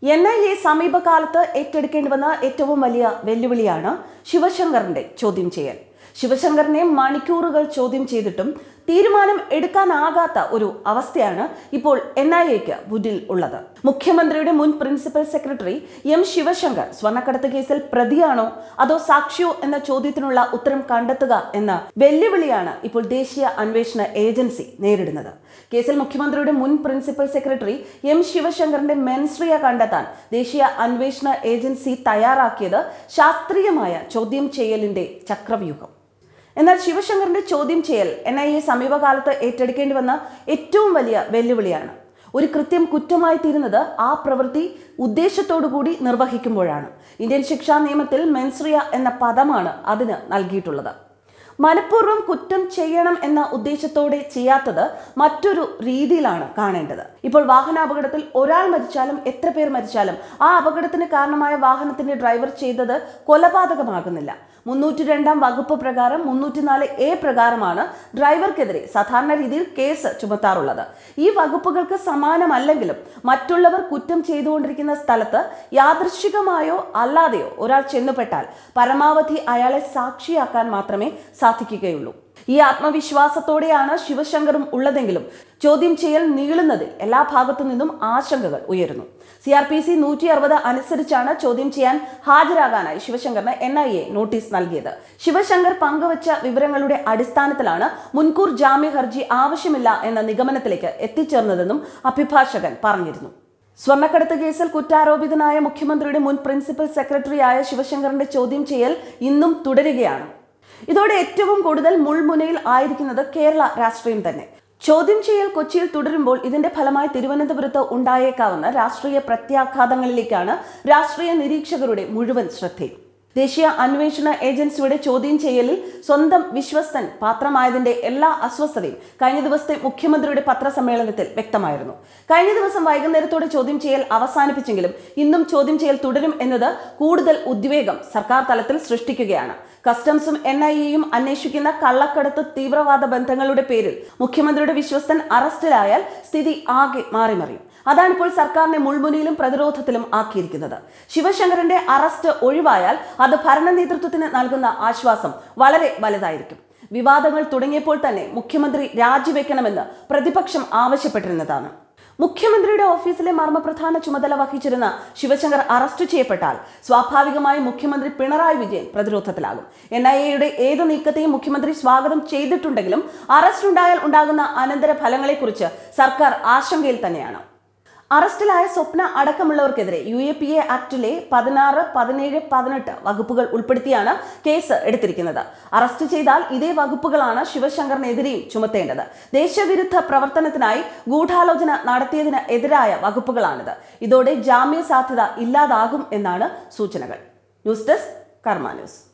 NIA സമീപകാലത്ത് ഏറ്റെടുക്കേണ്ടി വന്ന ഏറ്റവും വലിയ വെല്ലുവിളിയാണ് ശിവശങ്കറിന്റെ ചോദ്യം ചെയ്യൽ. ശിവശങ്കറിനെ മണിക്കൂറുകൾ ചോദ്യം ചെയ്തിട്ടും തീരുമാനം എടുക്കാനാകാത്ത ഒരു അവസ്ഥയാണ് ഇപ്പോൾ NIAക്ക് മുന്നിൽ ഉള്ളത്. മുഖ്യമന്ത്രിയുടെ മുൻ പ്രിൻസിപ്പൽ സെക്രട്ടറി M. ശിവശങ്കർ സ്വർണ്ണക്കടത്ത് കേസിൽ പ്രതിയാണോ അതോ സാക്ഷിയോ എന്ന ചോദ്യത്തിനുള്ള ഉത്തരം കണ്ടെത്തുക എന്ന വെല്ലുവിളിയാണ് ഇപ്പോൾ ദേശീയ അന്വേഷണ ഏജൻസി നേരിടുന്നത്. കേസിൽ മുഖ്യമന്ത്രിയുടെ മുൻ പ്രിൻസിപ്പൽ സെക്രട്ടറി M. ശിവശങ്കറിന്റെ മെൻസ്രിയ കണ്ടെത്താൻ ദേശീയ അന്വേഷണ ഏജൻസി തയ്യാറാക്കിയത് ശാസ്ത്രീയമായ ചോദ്യം ചെയ്യലിന്റെ ചക്രവ്യൂഹം. എന്നാൽ ശിവശങ്കറിന്റെ ചോദ്യം ചെയ്യൽ NIA സമീപകാലത്ത് ഏറ്റെടുക്കേണ്ടി വന്ന ഏറ്റവും വലിയ വെല്ലുവിളിയാണ്. ഒരു കൃത്യം കുറ്റമായി തീരുന്നത് ആ പ്രവൃത്തി ഉദ്ദേശത്തോടുകൂടി നിർവഹിക്കുമ്പോഴാണ്. ഇന്ത്യൻ ശിക്ഷാ നിയമത്തിൽ മെൻസ്രിയ എന്ന പദമാണ് അതിന് നൽകിയിട്ടുള്ളത്. മനഃപൂർവ്വം കുറ്റം ചെയ്യണം എന്ന ഉദ്ദേശത്തോടെ ചെയ്യാത്തത് മറ്റൊരു രീതിയിലാണ് കാണേണ്ടത്. ഇപ്പോൾ വാഹനാപകടത്തിൽ ഒരാൾ മരിച്ചാലും എത്ര പേർ മരിച്ചാലും ആ അപകടത്തിന് കാരണമായ വാഹനത്തിന്റെ ഡ്രൈവർ ചെയ്തത് കൊലപാതകമാകുന്നില്ല. 302 വകുപ്പ് പ്രകാരം 304A പ്രകാരമാണ് ഡ്രൈവർക്കെതിരെ സാധാരണ രീതിയിൽ കേസ് ചുമത്താറുള്ളത്. ഈ വകുപ്പുകൾക്ക് സമാനമല്ലെങ്കിലും മറ്റുള്ളവർ കുറ്റം ചെയ്തുകൊണ്ടിരിക്കുന്ന സ്ഥലത്ത് യാദൃശ്ചികമായോ അല്ലാതെയോ ഒരാൾ ചെന്നുപെട്ടാൽ പരമാവധി അയാളെ സാക്ഷിയാക്കാൻ മാത്രമേ സാധിക്കുകയുള്ളൂ. ഈ ആത്മവിശ്വാസത്തോടെയാണ് ശിവശങ്കറും ഉള്ളതെങ്കിലും ചോദ്യം ചെയ്യൽ നീളുന്നതിൽ എല്ലാ ഭാഗത്തു നിന്നും ആശങ്കകൾ ഉയരുന്നു. CRPC 160 അനുസരിച്ചാണ് ചോദ്യം ചെയ്യാൻ ഹാജരാകാനായി ശിവശങ്കറിന് NIA നോട്ടീസ് നൽകിയത്. ശിവശങ്കർ പങ്കുവച്ച വിവരങ്ങളുടെ അടിസ്ഥാനത്തിലാണ് മുൻകൂർ ജാമ്യ ഹർജി ആവശ്യമില്ല എന്ന നിഗമനത്തിലേക്ക് എത്തിച്ചേർന്നതെന്നും അഭിഭാഷകൻ പറഞ്ഞിരുന്നു. സ്വർണ്ണക്കടത്ത് കേസിൽ കുറ്റാരോപിതനായ മുഖ്യമന്ത്രിയുടെ മുൻ പ്രിൻസിപ്പൽ സെക്രട്ടറിയായ ശിവശങ്കറിന്റെ ചോദ്യം ചെയ്യൽ ഇന്നും തുടരുകയാണ്. ഇതോടെ ഏറ്റവും കൂടുതൽ മുൾമുനയിൽ ആയിരിക്കുന്നത് കേരള രാഷ്ട്രീയം തന്നെ. ചോദ്യം ചെയ്യൽ കൊച്ചിയിൽ തുടരുമ്പോൾ ഇതിന്റെ ഫലമായി തിരുവനന്തപുരത്ത് ഉണ്ടായേക്കാവുന്ന രാഷ്ട്രീയ പ്രത്യാഘാതങ്ങളിലേക്കാണ് രാഷ്ട്രീയ നിരീക്ഷകരുടെ മുഴുവൻ ശ്രദ്ധയും. ദേശീയ അന്വേഷണ ഏജൻസിയുടെ ചോദ്യം ചെയ്യലിൽ സ്വന്തം വിശ്വസ്തൻ പാത്രമായതിന്റെ എല്ലാ അസ്വസ്ഥതയും കഴിഞ്ഞ ദിവസത്തെ മുഖ്യമന്ത്രിയുടെ പത്രസമ്മേളനത്തിൽ വ്യക്തമായിരുന്നു. കഴിഞ്ഞ ദിവസം വൈകുന്നേരത്തോടെ ചോദ്യം ചെയ്യൽ അവസാനിപ്പിച്ചെങ്കിലും ഇന്നും ചോദ്യം ചെയ്യൽ തുടരും എന്നത് കൂടുതൽ ഉദ്വേഗം സർക്കാർ തലത്തിൽ സൃഷ്ടിക്കുകയാണ്. കസ്റ്റംസും NIAയും അന്വേഷിക്കുന്ന കള്ളക്കടത്ത് തീവ്രവാദ ബന്ധങ്ങളുടെ പേരിൽ മുഖ്യമന്ത്രിയുടെ വിശ്വസ്തൻ അറസ്റ്റിലായാൽ സ്ഥിതി ആകെ മാറിമറിയും. അതാണിപ്പോൾ സർക്കാരിനെ മുൾമുനയിലും പ്രതിരോധത്തിലും ആക്കിയിരിക്കുന്നത്. ശിവശങ്കറിന്റെ അറസ്റ്റ് ഒഴിവായാൽ അത് ഭരണ നേതൃത്വത്തിന് നൽകുന്ന ആശ്വാസം വളരെ വലുതായിരിക്കും. വിവാദങ്ങൾ തുടങ്ങിയപ്പോൾ തന്നെ മുഖ്യമന്ത്രി രാജിവെക്കണമെന്ന് പ്രതിപക്ഷം ആവശ്യപ്പെട്ടിരുന്നതാണ്. മുഖ്യമന്ത്രിയുടെ ഓഫീസിലെ മർമ്മപ്രധാന ചുമതല വഹിച്ചിരുന്ന ശിവശങ്കർ അറസ്റ്റ് ചെയ്യപ്പെട്ടാൽ സ്വാഭാവികമായും മുഖ്യമന്ത്രി പിണറായി വിജയൻ പ്രതിരോധത്തിലാകും. NIAയുടെ ഏത് നീക്കത്തെയും മുഖ്യമന്ത്രി സ്വാഗതം ചെയ്തിട്ടുണ്ടെങ്കിലും അറസ്റ്റ് ഉണ്ടായാൽ ഉണ്ടാകുന്ന അനന്തര ഫലങ്ങളെക്കുറിച്ച് സർക്കാർ ആശങ്കയിൽ തന്നെയാണ്. അറസ്റ്റിലായ സ്വപ്ന അടക്കമുള്ളവർക്കെതിരെ UAPA ആക്ടിലെ 16, 17, 18 വകുപ്പുകൾ ഉൾപ്പെടുത്തിയാണ് കേസ് എടുത്തിരിക്കുന്നത്. അറസ്റ്റ് ചെയ്താൽ ഇതേ വകുപ്പുകളാണ് ശിവശങ്കറിനെതിരെയും ചുമത്തേണ്ടത്. ദേശവിരുദ്ധ പ്രവർത്തനത്തിനായി ഗൂഢാലോചന നടത്തിയതിന് എതിരായ വകുപ്പുകളാണിത്. ഇതോടെ ജാമ്യ സാധ്യത ഇല്ലാതാകും എന്നാണ് സൂചനകൾ. News desk Karma news.